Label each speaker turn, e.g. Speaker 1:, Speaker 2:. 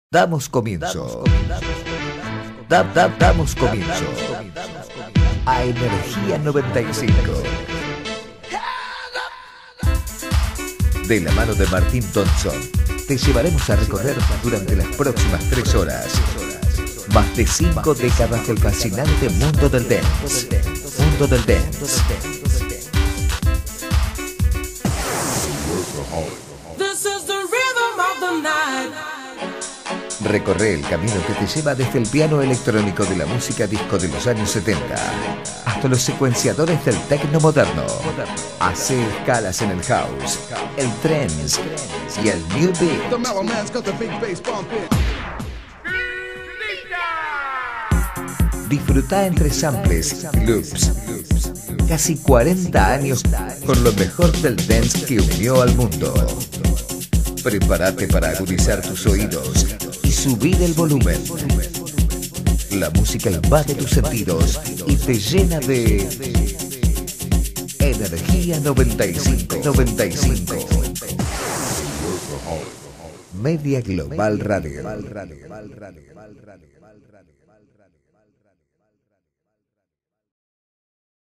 Speaker 1: Damos comienzo. Damos comienzo a Energía 95. De la mano de Martín Thompson, te llevaremos a recorrer durante las próximas 3 horas más de 5 décadas del fascinante mundo del dance. Mundo del dance. Recorre el camino que te lleva desde el piano electrónico de la música disco de los años 70 hasta los secuenciadores del techno moderno. Hace escalas en el house, el trance y el new beat. Disfruta entre samples, loops, casi 40 años con lo mejor del dance que unió al mundo. Prepárate para agudizar tus oídos y subir el volumen. La música invade tus sentidos y te llena de Energía 95. Media Global Radio.